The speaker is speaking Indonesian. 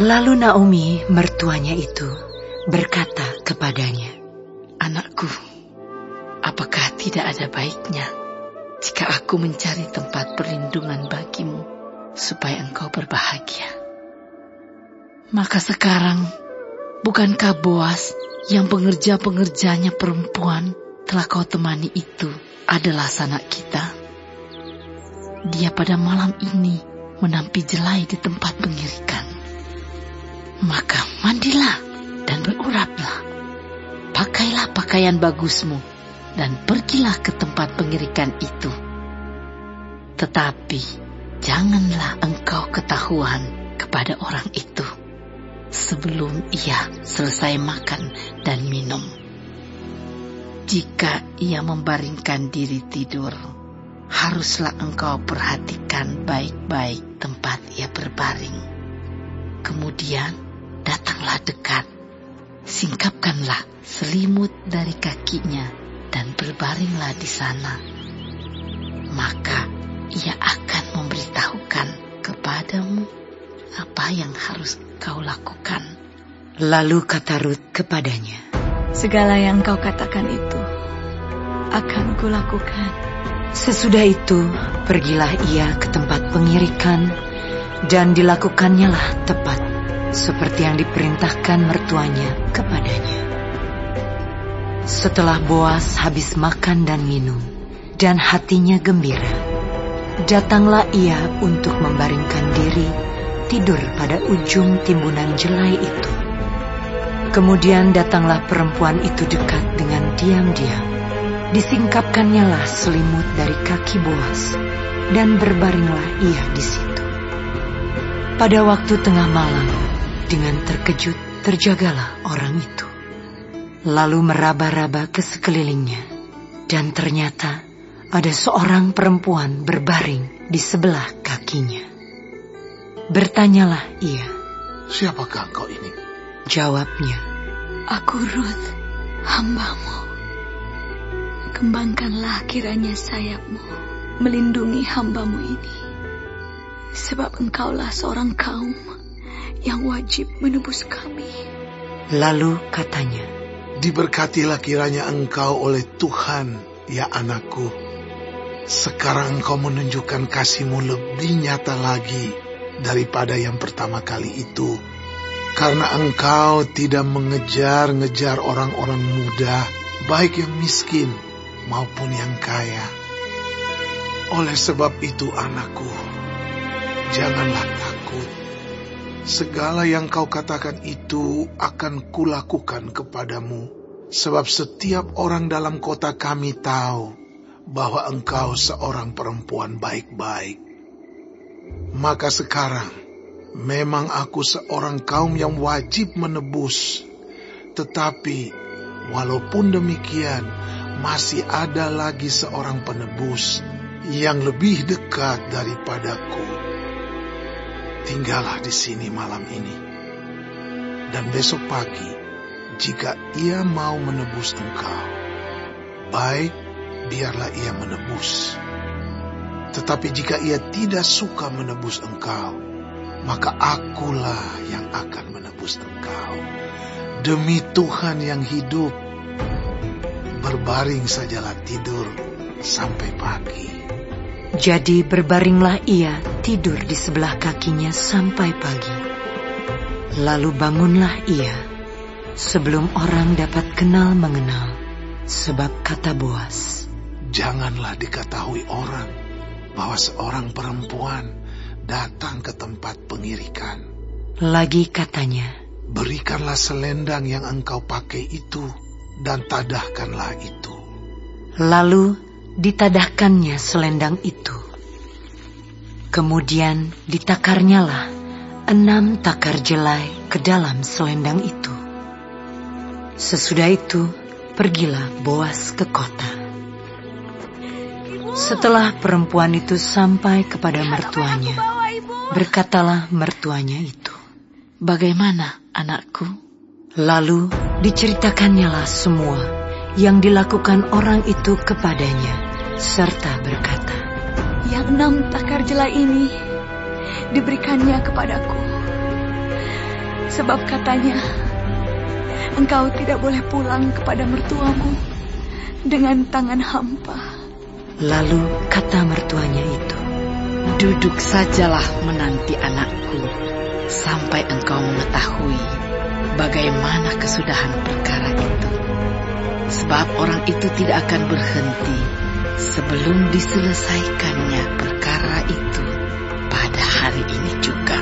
Lalu Naomi, mertuanya itu, berkata kepadanya, "Anakku, apakah tidak ada baiknya jika aku mencari tempat perlindungan bagimu supaya engkau berbahagia? Maka sekarang, bukankah Boas yang pengerja-pengerjanya perempuan telah kau temani itu adalah sanak kita? Dia pada malam ini menampi jelai di tempat pengirikan. Maka mandilah dan beruraplah. Pakailah pakaian bagusmu dan pergilah ke tempat pengirikan itu. Tetapi janganlah engkau ketahuan kepada orang itu sebelum ia selesai makan dan minum. Jika ia membaringkan diri tidur, haruslah engkau perhatikan baik-baik tempat ia berbaring. Kemudian datanglah dekat, singkapkanlah selimut dari kakinya dan berbaringlah di sana. Maka ia akan memberitahukan kepadamu apa yang harus kau lakukan." Lalu kata Rut kepadanya, "Segala yang kau katakan itu akan kulakukan." Sesudah itu pergilah ia ke tempat pengirikan, dan dilakukannya lah tepat seperti yang diperintahkan mertuanya kepadanya. Setelah Boas habis makan dan minum, dan hatinya gembira, datanglah ia untuk membaringkan diri tidur pada ujung timbunan jelai itu. Kemudian datanglah perempuan itu dekat dengan diam-diam. Disingkapkannya lah selimut dari kaki Boas, dan berbaringlah ia di situ. Pada waktu tengah malam, dengan terkejut terjagalah orang itu. Lalu meraba-raba ke sekelilingnya, dan ternyata ada seorang perempuan berbaring di sebelah kakinya. Bertanyalah ia, "Siapakah engkau ini?" Jawabnya, "Aku Rut, hambamu. Kembangkanlah kiranya sayapmu melindungi hambamu ini, sebab engkaulah seorang kaum yang wajib menebus kami." Lalu katanya, "Diberkatilah kiranya engkau oleh Tuhan, ya anakku. Sekarang engkau menunjukkan kasih-Mu lebih nyata lagi daripada yang pertama kali itu, karena engkau tidak mengejar-ngejar orang-orang muda, baik yang miskin maupun yang kaya. Oleh sebab itu anakku, janganlah takut. Segala yang kau katakan itu akan kulakukan kepadamu, sebab setiap orang dalam kota kami tahu bahwa engkau seorang perempuan baik-baik. Maka sekarang, memang aku seorang kaum yang wajib menebus, tetapi walaupun demikian, masih ada lagi seorang penebus yang lebih dekat daripadaku. Tinggallah di sini malam ini, dan besok pagi, jika ia mau menebus engkau, baik, biarlah ia menebus. Tetapi jika ia tidak suka menebus engkau, maka akulah yang akan menebus engkau. Demi Tuhan yang hidup, berbaring sajalah tidur sampai pagi." Jadi berbaringlah ia tidur di sebelah kakinya sampai pagi. Lalu bangunlah ia, sebelum orang dapat kenal mengenal, sebab kata Boas, "Janganlah diketahui orang bahwa seorang perempuan datang ke tempat pengirikan." Lagi katanya, "Berikanlah selendang yang engkau pakai itu, dan tadahkanlah itu." Lalu ditadahkannya selendang itu. Kemudian ditakarnyalah 6 takar jelai ke dalam selendang itu. Sesudah itu pergilah Boas ke kota. Setelah perempuan itu sampai kepada mertuanya, berkatalah mertuanya itu, "Bagaimana, anakku?" Lalu diceritakannya semua yang dilakukan orang itu kepadanya, serta berkata, "Yang 6 takar jelai ini diberikannya kepadaku, Sebab katanya, engkau tidak boleh pulang kepada mertuamu dengan tangan hampa. Lalu kata mertuanya itu, "Duduk sajalah menanti anakku, sampai engkau mengetahui bagaimana kesudahan perkara itu. Sebab orang itu tidak akan berhenti sebelum diselesaikannya perkara itu pada hari ini juga."